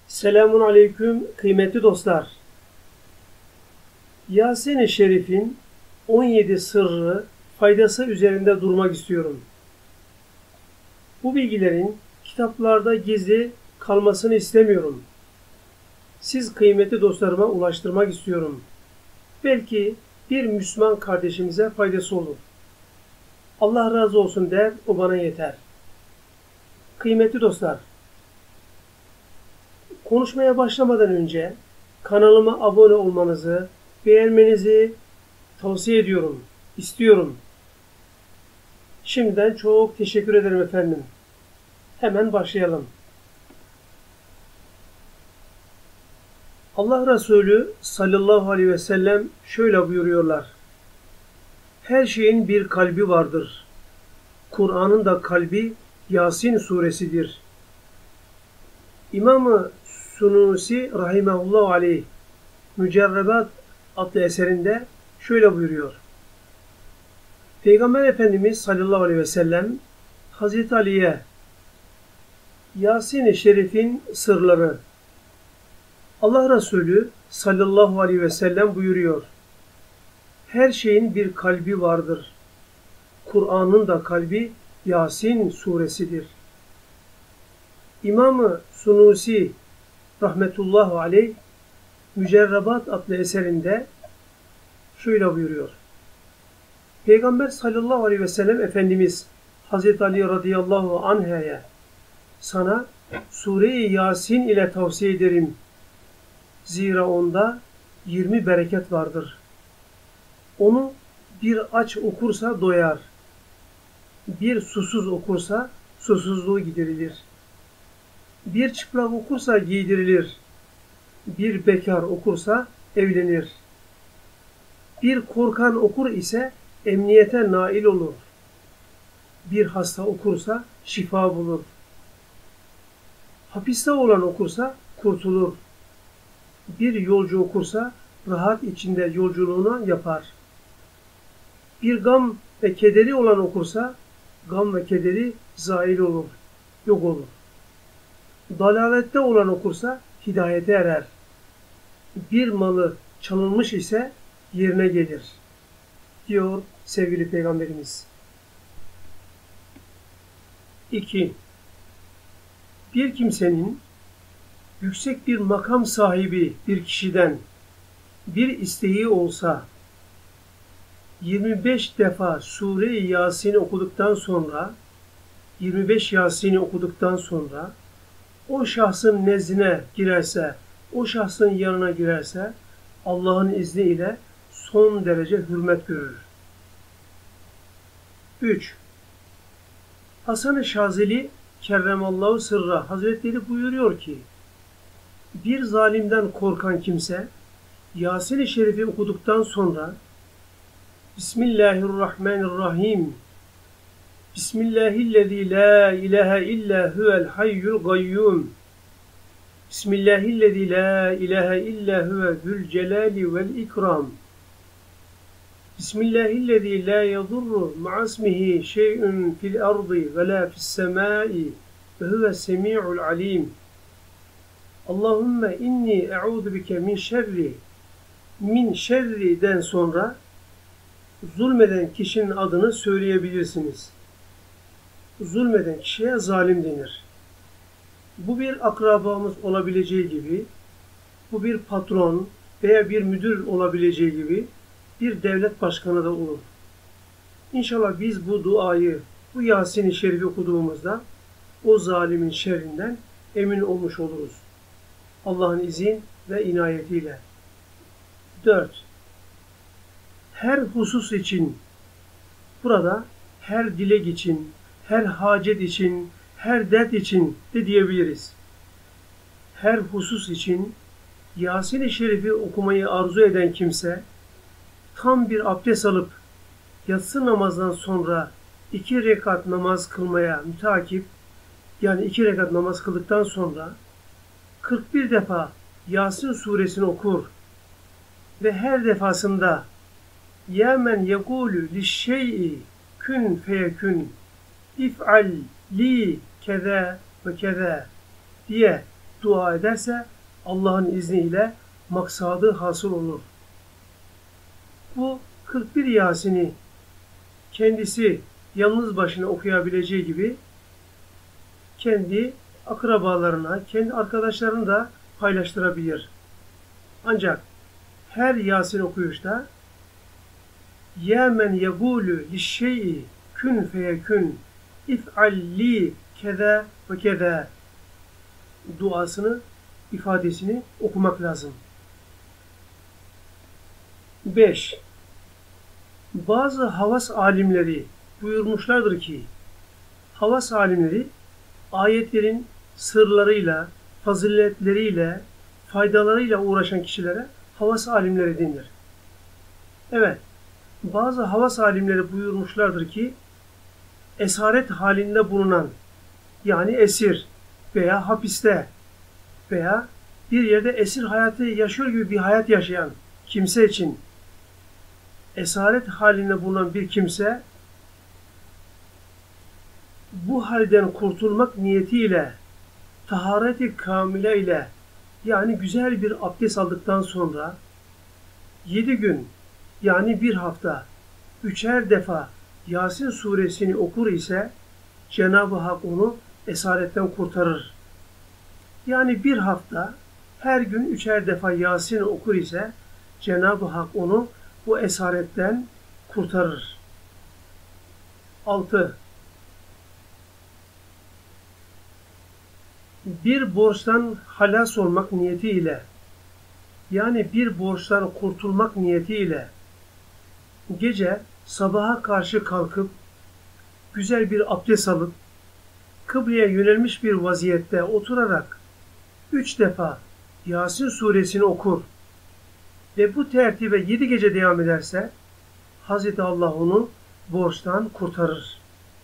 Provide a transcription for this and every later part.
Selamun aleyküm kıymetli dostlar. Yasin-i Şerif'in 17 sırrı faydası üzerinde durmak istiyorum. Bu bilgilerin kitaplarda gizli kalmasını istemiyorum. Siz kıymetli dostlarıma ulaştırmak istiyorum. Belki bir Müslüman kardeşimize faydası olur. Allah razı olsun der, o bana yeter. Kıymetli dostlar, konuşmaya başlamadan önce kanalıma abone olmanızı, beğenmenizi tavsiye ediyorum, istiyorum. Şimdiden çok teşekkür ederim efendim. Hemen başlayalım. Allah Resulü sallallahu aleyhi ve sellem şöyle buyuruyorlar. Her şeyin bir kalbi vardır. Kur'an'ın da kalbi Yasin suresidir. İmam-ı Sunusi rahimehullah aleyh Mücerrebat adlı eserinde şöyle buyuruyor. Peygamber Efendimiz sallallahu aleyhi ve sellem Hazreti Ali'ye Yasin-i Şerif'in sırları Allah Resulü sallallahu aleyhi ve sellem buyuruyor. Her şeyin bir kalbi vardır. Kur'an'ın da kalbi Yasin suresidir. İmam-ı Sunusi rahmetullahi aleyh Mücerrebat adlı eserinde şöyle buyuruyor. Peygamber sallallahu aleyhi ve sellem Efendimiz Hazreti Ali radıyallahu anh'e sana Sure-i Yasin ile tavsiye ederim. Zira onda 20 bereket vardır. Onu bir aç okursa doyar. Bir susuz okursa susuzluğu giderilir. Bir çıplak okursa giydirilir. Bir bekar okursa evlenir. Bir korkan okur ise emniyete nail olur. Bir hasta okursa şifa bulur. Hapiste olan okursa kurtulur. Bir yolcu okursa rahat içinde yolculuğunu yapar. Bir gam ve kederi olan okursa gam ve kederi zail olur, yok olur. Dalalette olan okursa hidayete erer. Bir malı çalınmış ise yerine gelir, diyor sevgili Peygamberimiz. 2. Bir kimsenin yüksek bir makam sahibi bir kişiden bir isteği olsa 25 defa Sure-i Yasin'i okuduktan sonra 25 Yasin'i okuduktan sonra o şahsın nezdine girerse, o şahsın yanına girerse Allah'ın izniyle son derece hürmet görür. 3. Hasan-ı Şazeli Kerremallahu Sırra Hazretleri buyuruyor ki bir zalimden korkan kimse Yasin-i Şerif'i okuduktan sonra Bismillahirrahmanirrahim Bismillahillezî la ilahe illa huvel hayyul gayyum Bismillahillezî la ilahe illa huve zülcelâli vel ikram Bismillahillezî la yadurru ma'asmihi şey'un fil ardı ve la fis semâi ve huve semî'ul alîm Allahümme inni e'ûdu bike min şerriden sonra zulmeden kişinin adını söyleyebilirsiniz. Zulmeden kişiye zalim denir. Bu bir akrabamız olabileceği gibi, bu bir patron veya bir müdür olabileceği gibi bir devlet başkanı da olur. İnşallah biz bu duayı, bu Yasin-i Şerif'i okuduğumuzda o zalimin şerrinden emin olmuş oluruz. Allah'ın izin ve inayetiyle. 4. Her husus için, burada her dilek için, her hacet için, her dert için de diyebiliriz. Her husus için Yasin-i Şerif'i okumayı arzu eden kimse, tam bir abdest alıp yatsı namazdan sonra 2 rekat namaz kılmaya müteakip, yani 2 rekat namaz kıldıktan sonra 41 defa Yasin suresini okur ve her defasında Ya men yekûlü lişşey'i kün feyekün if'al li keze ve keze diye dua ederse Allah'ın izniyle maksadı hasıl olur. Bu 41 Yasin'i kendisi yalnız başına okuyabileceği gibi kendi akrabalarına, kendi arkadaşlarına da paylaştırabilir. Ancak her Yasin okuyuşta ya men yegulu lişşey'i kün feyekün if'alli keza ve keza duasını, ifadesini okumak lazım. 5. Bazı havas alimleri buyurmuşlardır ki, havas alimleri ayetlerin sırlarıyla, faziletleriyle, faydalarıyla uğraşan kişilere havas alimleri denir. Evet, bazı havas alimleri buyurmuşlardır ki, esaret halinde bulunan, yani esir veya hapiste veya bir yerde esir hayatı yaşıyor gibi bir hayat yaşayan kimse için esaret halinde bulunan bir kimse bu halden kurtulmak niyetiyle tahareti kamile ile yani güzel bir abdest aldıktan sonra 7 gün yani bir hafta 3'er defa Yasin suresini okur ise Cenab-ı Hak onu esaretten kurtarır. Yani bir hafta her gün 3'er defa Yasin okur ise Cenab-ı Hak onu bu esaretten kurtarır. 6. Bir borçtan halas olmak niyetiyle, yani bir borçtan kurtulmak niyetiyle gece sabaha karşı kalkıp güzel bir abdest alıp kıbleye yönelmiş bir vaziyette oturarak 3 defa Yasin suresini okur ve bu tertibe 7 gece devam ederse Hazreti Allah onu borçtan kurtarır.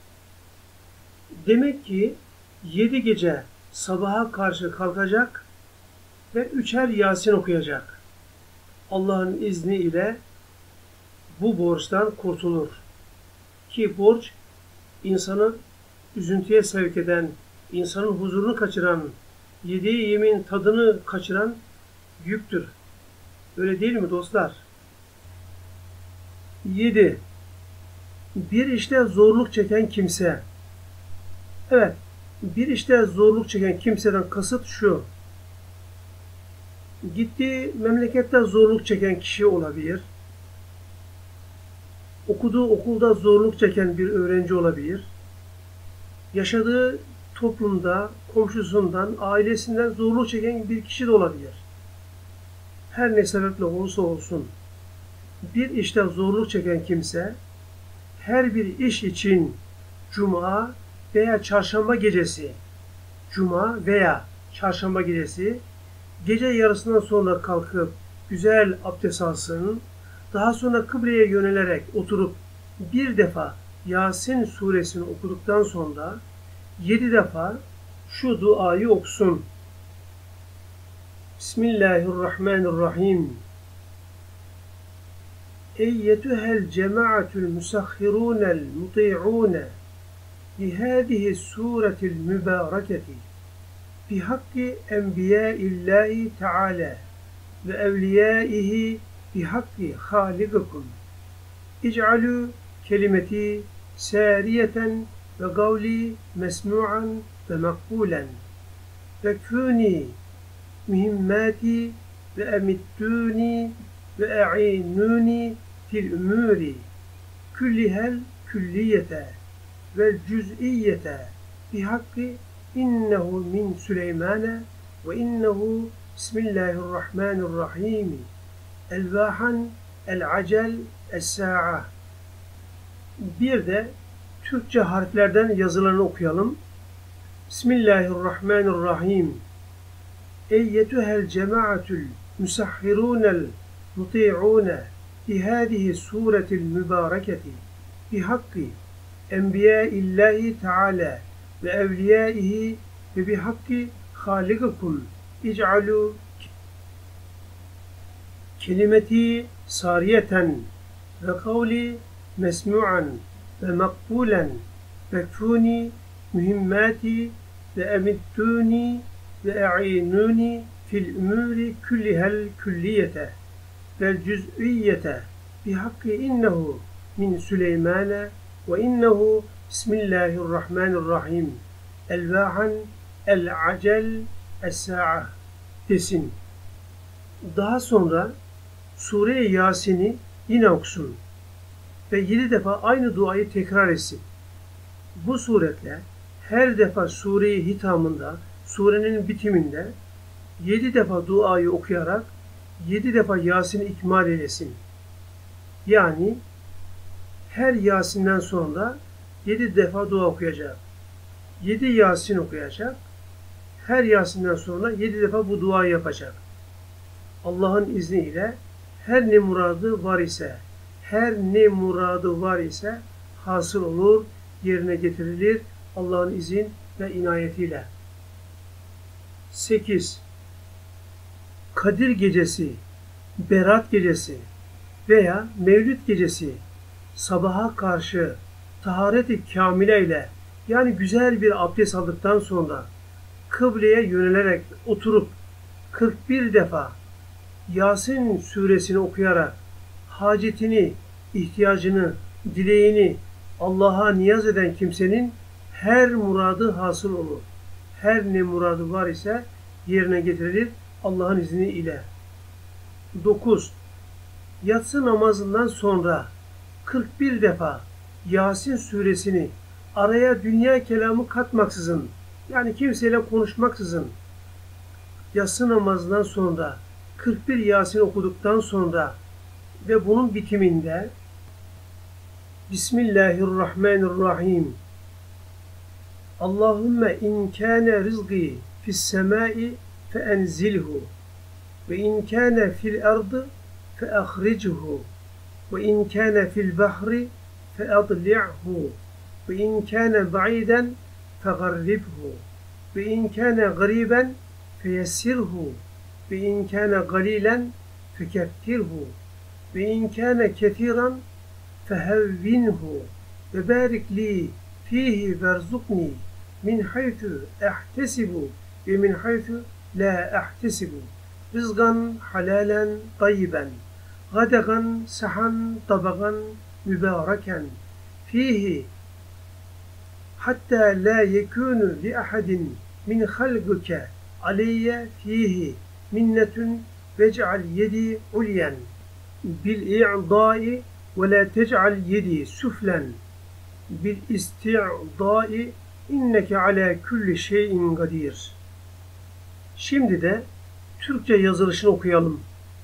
Demek ki 7 gece sabaha karşı kalkacak ve 3'er Yasin okuyacak. Allah'ın izni ile bu borçtan kurtulur. Ki borç insanı üzüntüye sevk eden, insanın huzurunu kaçıran, yediği yemin tadını kaçıran yüktür. Öyle değil mi dostlar? 7. Bir işte zorluk çeken kimse. Evet, bir işte zorluk çeken kimseden kasıt şu. Gittiği memlekette zorluk çeken kişi olabilir. Okuduğu okulda zorluk çeken bir öğrenci olabilir. Yaşadığı toplumda, komşusundan, ailesinden zorluk çeken bir kişi de olabilir. Her ne sebeple olursa olsun, bir işte zorluk çeken kimse, her bir iş için Cuma veya Çarşamba gecesi, gece yarısından sonra kalkıp güzel abdest alsın, daha sonra kıbleye yönelerek oturup bir defa Yasin suresini okuduktan sonra 7 defa şu duayı okusun. Bismillahirrahmanirrahim. Eyyetühel cemaatül musahhirûnel muti'ûne lihâdihi sûretil mübâreketi bihakki enbiyâillâhi teâlâ ve evliyâihi bihakki hâligikum ic'alû kelimeti sâriyeten ve gavli mesmu'an ve makbulen ve kûni mühimmâti ve emittûni ve e'inûni fil umûri küllihel külliyete ve cüz'iyyete bihakki innehu min Süleymane ve innehu bismillahirrahmanirrahim elvâhan el-acel es-sâ'a. Bir de Türkçe harflerden yazılarını okuyalım. Bismillahirrahmanirrahim. Eyyetühel cemaatül musahhirûnel muti'ûne bihâdihi sûretil mübâreketi bihakki enbiyâillâhi teâlâ ve evliyâihi ve bihakki hâligikum ic'alû kelimeti sariyeten ve kavli mesmu'an ve makbulen ve kûni mühimmâti ve emittûni ve e'inuni fil umuri kullihel külliyete vel cüz'iyyete bihakkı innehu min Süleymane ve innehu bismillahirrahmanirrahim elvahan el-acel es-sa'a desin. Daha sonra Sure-i Yasin'i yine okusun ve 7 defa aynı duayı tekrar etsin. Bu suretle her defa sure-i hitamında, surenin bitiminde 7 defa duayı okuyarak 7 defa Yasin'i ikmal eylesin. Yani her Yasin'den sonra 7 defa dua okuyacak. 7 Yasin okuyacak. Her Yasin'den sonra 7 defa bu duayı yapacak. Allah'ın izniyle her ne muradı var ise hasıl olur, yerine getirilir Allah'ın izin ve inayetiyle. 8. Kadir gecesi, Berat gecesi veya Mevlid gecesi sabaha karşı taharet-i kamile ile yani güzel bir abdest aldıktan sonra kıbleye yönelerek oturup 41 defa Yasin suresini okuyarak hacetini, ihtiyacını, dileğini Allah'a niyaz eden kimsenin her muradı hasıl olur. Her ne muradı var ise yerine getirilir Allah'ın izni ile. 9. Yatsı namazından sonra 41 defa Yasin suresini araya dünya kelamı katmaksızın, yani kimseyle konuşmaksızın yatsı namazından sonra 41 Yasin okuduktan sonra ve bunun bitiminde Bismillahirrahmanirrahim. Allahümme in kâne rizqi fis semâi fe enzilhu ve in kâne fil ardı fe ahrichu ve in kâne fil bahri fe adli'hu ve in kâne ba'iden fe garribhu ve in kâne gariben fe yessirhu ve in kâne galilen fe keftirhu ve in kâne kethiran fehevvinhu ve barik li fihi verzukni min haythu ehtesibu ve min haythu la ehtesibu rızgan halalen tayyiben gadegan sahan tabagan mübareken fihi hatta la yekunu li ahadin min halguke aleyye fihi minnetun vec'al yedi ulyen bil i'dai ve la tec'al yedi süflen bil isti'dai inneke ala kulli şeyin kadir. Şimdi de Türkçe yazılışını okuyalım.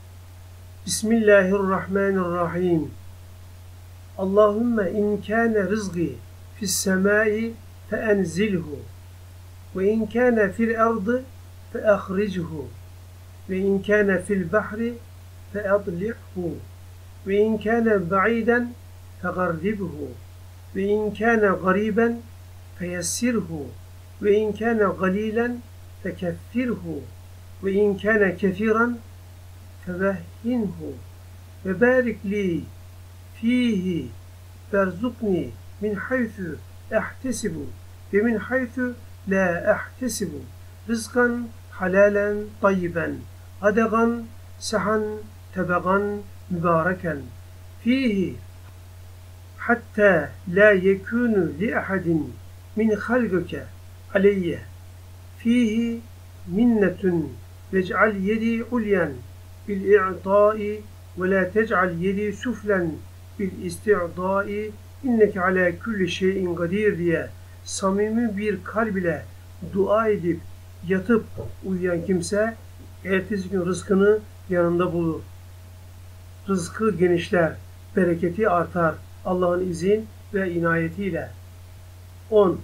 Bismillahirrahmanirrahim. Allahümme in kâne rızgı fis semâi fe enzilhu ve in kâne fil ardı fe ahrichu ve in kâne fil bahri fe adli'hu ve in kâne ba'iden fe garribhu ve in kâne gariben fe yessirhu ve in kâne galilen fe keffirhu ve in kâne kethiran fe vehhinhu ve barik li fihi verzukni min haythu ehtesibu ve min haythu la ehtesibu rızkan halalen tayyiben adegan sahan tebegan mübareken fihi hatta la yekunu li ahadin min halguke aleyye fihi minnetun vec'al yedi ulyen bil i'dai ve la tec'al yedi süflen bil isti'dai inneke ala kulli şeyin kadir diye samimi bir kalb ile dua edip yatıp uyuyan kimse ertesi gün rızkını yanında bulur. Rızkı genişler, bereketi artar Allah'ın izin ve inayetiyle. 10.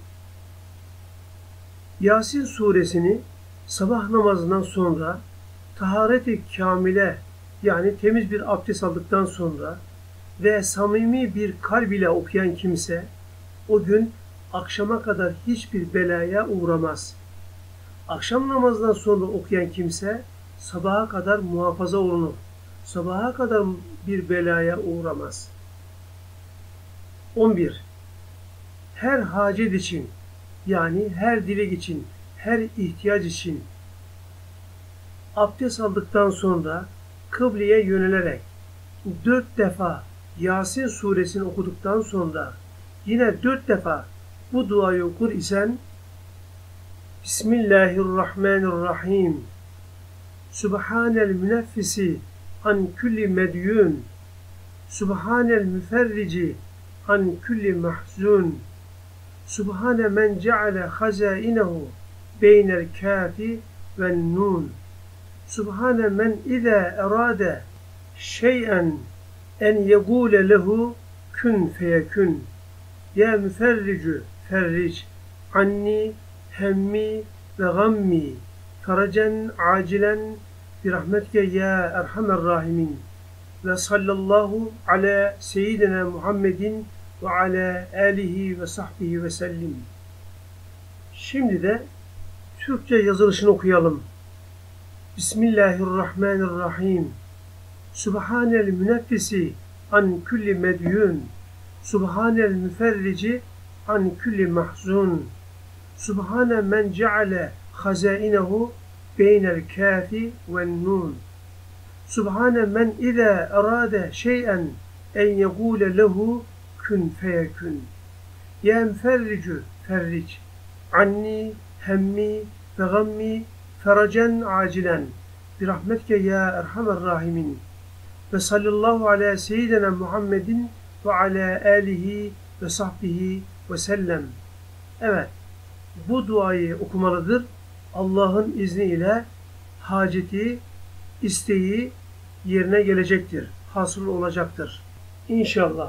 Yasin suresini sabah namazından sonra taharet-i kamile yani temiz bir abdest aldıktan sonra ve samimi bir kalb ile okuyan kimse o gün akşama kadar hiçbir belaya uğramaz. Akşam namazından sonra okuyan kimse sabaha kadar muhafaza olunur. Sabaha kadar bir belaya uğramaz. 11. Her hacet için yani her dilek için, her ihtiyaç için abdest aldıktan sonra kıbleye yönelerek 4 defa Yasin suresini okuduktan sonra yine 4 defa bu duayı okur isen Bismillahirrahmanirrahim. Subhanel müneffisi an kulli medyun. Subhanel müferrici an kulli mahzun. Subhane men ceale hazainehu beynel kafi ve nun. Subhane men izâ erâde şey'en en yegûle lehu kün feyekün. Ya müferricu ferric anni hemmi ve gammi feracen acilen bi rahmetke ya erhamer rahimin. Ve sallallahu ala seyyidina Muhammedin ve ala alihi ve sahbihi ve sellim. Şimdi de Türkçe yazılışını okuyalım. Bismillahirrahmanirrahim. Subhanel müneffisi an kulli medyun. Subhanel müferrici an kulli mahzun. Subhane men ceale hazainehu beynel kafi ve nun. Subhane men izâ erâde şey'en en yegûle lehu kün feyekün. Ya müferricu ferric anni hemmi ve gammi feracen acilen bi rahmetke ya erhamer rahimin. Ve sallallahu ala seyyidina Muhammedin ve ala alihi ve sahbihi ve sellem. Evet, bu duayı okumalıdır. Allah'ın izniyle haceti, isteği yerine gelecektir. Hasıl olacaktır. İnşallah.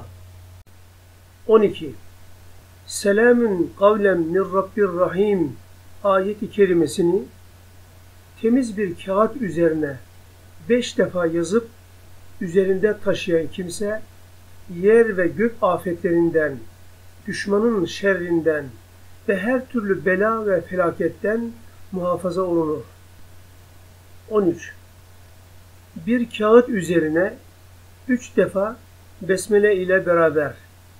12. Selamun kavlem min Rabbir Rahim ayeti kerimesini temiz bir kağıt üzerine 5 defa yazıp üzerinde taşıyan kimse yer ve gök afetlerinden, düşmanın şerrinden ve her türlü bela ve felaketten muhafaza olunur. 13. Bir kağıt üzerine 3 defa besmele ile beraber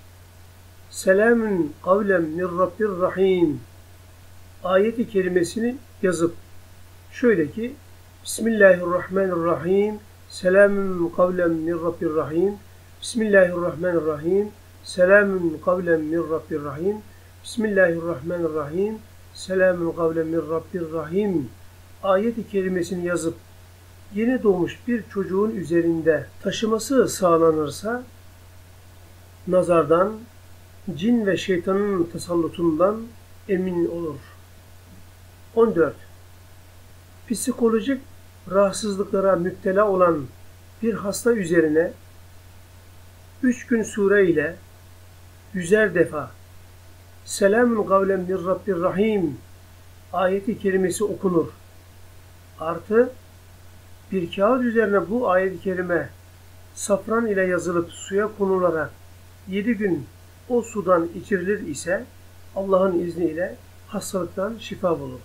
Selamun kavlem min Rabbir Rahim ayeti kerimesini yazıp şöyle ki Bismillahirrahmanirrahim. Selamun kavlem min Rabbir Rahim. Bismillahirrahmanirrahim. Selamun kavlem min Rabbir Rahim. Bismillahirrahmanirrahim. Selamun kavlem min Rabbir Rahim ayeti kerimesini yazıp yeni doğmuş bir çocuğun üzerinde taşıması sağlanırsa nazardan, cin ve şeytanın tasallutundan emin olur. 14. Psikolojik rahatsızlıklara müptela olan bir hasta üzerine 3 gün sure ile 100'er defa Selamun kavlen min Rabbir Rahim ayeti kerimesi okunur. Artı bir kağıt üzerine bu ayet-i kerime safran ile yazılıp suya konularak 7 gün o sudan içirilir ise Allah'ın izniyle hastalıktan şifa bulur.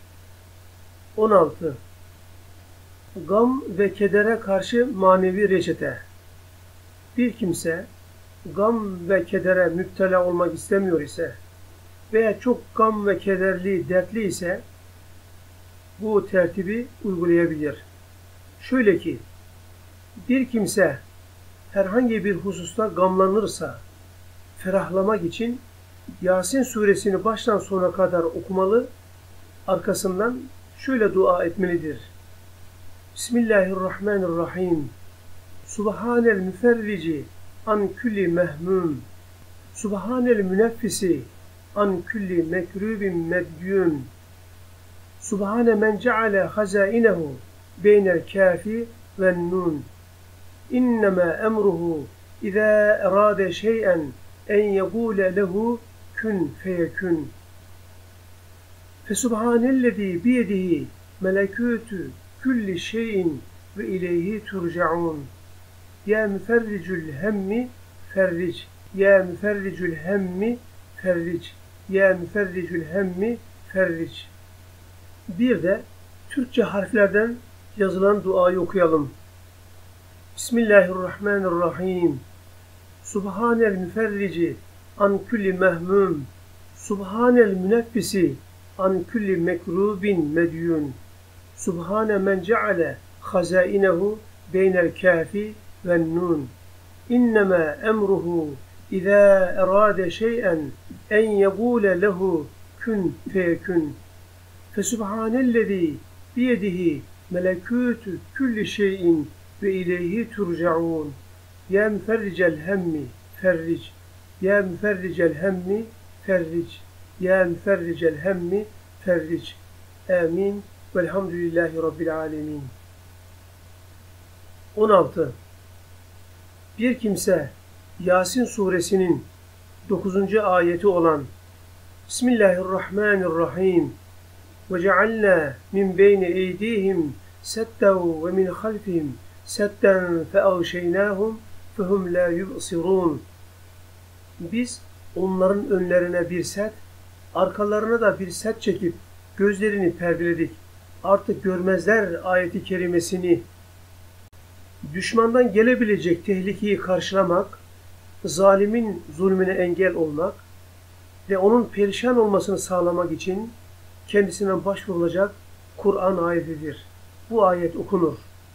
16. Gam ve kedere karşı manevi reçete. Bir kimse gam ve kedere müptela olmak istemiyor ise veya çok gam ve kederli, dertli ise bu tertibi uygulayabilir. Şöyle ki, bir kimse herhangi bir hususta gamlanırsa ferahlamak için Yasin suresini baştan sona kadar okumalı, arkasından şöyle dua etmelidir. Bismillahirrahmanirrahim. Subhanel müferrici an kulli mehmum. Subhanel müneffisi an kulli mekrubin medyun. Subhane men ceale hazainehu beynel kafi ve nun. İnnemâ emruhu izâ erâde şey'en en yegûle lehu kün feyekün. Fesubhanellezî biyedihi melekûtü kulli şeyin ve ileyhi turcaun. Ya müferricül hemmi ferric. Ya müferricül hemmi ferric. Ya müferricül hemmi ferric. Bir de Türkçe harflerden yazılan duayı okuyalım. Bismillahirrahmanirrahim. Subhanel müferrici an kulli mehmum. Subhanel müneffisi an kulli mekrubin medyun. Subhane men ceale hazainehu beynel kafi ven nun. İnnemâ emruhu izâ erâde şey'en en yegûle lehu kün feyekün. Fesubhanellezî biyedihi melekûtü külli şeyin ve ileyhi turcaun. Ya müferricel hemmi ferric. Ya müferricel hemmi ferric. Ya müferricel hemmi ferric. Amin. Velhamdülillahi Rabbil alemin. 16. Bir kimse Yasin suresinin 9. ayeti olan Bismillahirrahmanirrahim ve cealna min beyni eydihim setten ve min halfihim setten feavşeynâhum fehum la yubsirûn. Biz onların önlerine bir set, arkalarına da bir set çekip gözlerini perdeledik. Artık görmezler ayeti kerimesini. Düşmandan gelebilecek tehlikeyi karşılamak, zalimin zulmüne engel olmak ve onun perişan olmasını sağlamak için kendisine başvurulacak Kur'an ayetidir. Bu ayet okunur.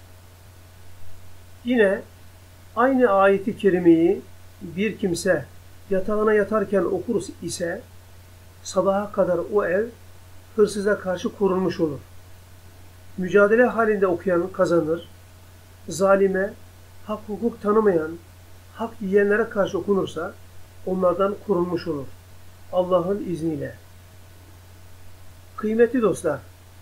Yine aynı ayeti kerimeyi bir kimse yatağına yatarken okur ise sabaha kadar o ev hırsıza karşı korunmuş olur. Mücadele halinde okuyan kazanır. Zalime, hak hukuk tanımayan, hak yiyenlere karşı okunursa onlardan korunmuş olur. Allah'ın izniyle. Kıymetli dostlar,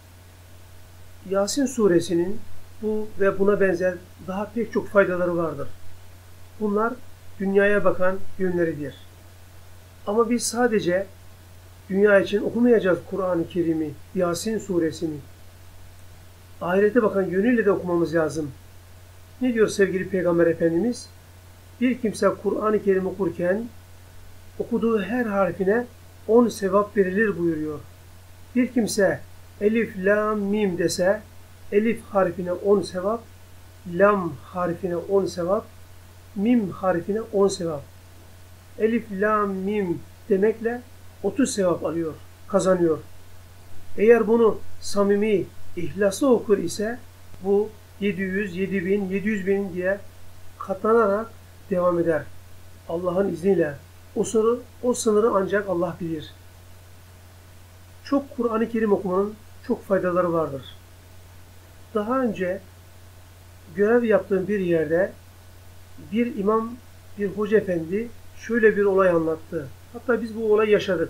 Yasin suresinin bu ve buna benzer daha pek çok faydaları vardır. Bunlar dünyaya bakan yönleridir. Ama biz sadece dünya için okumayacağız Kur'an-ı Kerim'i, Yasin suresini. Ahirete bakan yönüyle de okumamız lazım. Ne diyor sevgili Peygamber Efendimiz? Bir kimse Kur'an-ı Kerim okurken okuduğu her harfine 10 sevap verilir buyuruyor. Bir kimse elif, lam, mim dese elif harfine 10 sevap, lam harfine 10 sevap, mim harfine 10 sevap. Elif, lam, mim demekle 30 sevap alıyor, kazanıyor. Eğer bunu samimi, ihlaslı okur ise bu 700, 7000, 700 bin diye katlanarak devam eder. Allah'ın izniyle. O sınırı ancak Allah bilir. Çok Kur'an-ı Kerim okumanın çok faydaları vardır. Daha önce görev yaptığım bir yerde bir imam, bir hoca efendi şöyle bir olay anlattı. Hatta biz bu olayı yaşadık.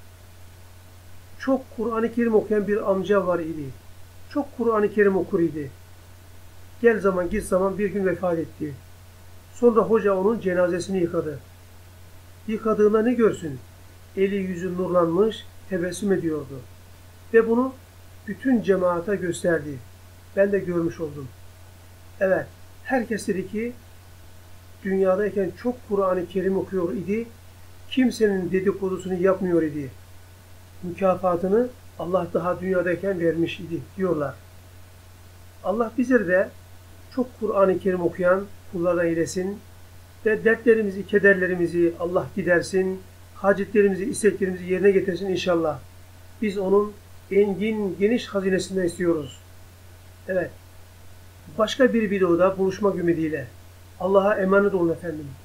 Çok Kur'an-ı Kerim okuyan bir amca var idi. Çok Kur'an-ı Kerim okur idi. Gel zaman git zaman bir gün vefat etti. Sonra hoca onun cenazesini yıkadı. Yıkadığında ne görsün? Eli yüzü nurlanmış, tebessüm ediyordu. Ve bunu bütün cemaate gösterdi. Ben de görmüş oldum. Evet, herkes dedi ki dünyadayken çok Kur'an-ı Kerim okuyor idi. Kimsenin dedikodusunu yapmıyor idi. Mükafatını Allah daha dünyadayken vermiş idi diyorlar. Allah bizleri de çok Kur'an-ı Kerim okuyan kullardan eylesin ve dertlerimizi, kederlerimizi Allah gidersin, hacetlerimizi, isteklerimizi yerine getirsin inşallah. Biz onun engin, geniş hazinesinden istiyoruz. Evet, başka bir videoda buluşmak ümidiyle. Allah'a emanet olun efendim.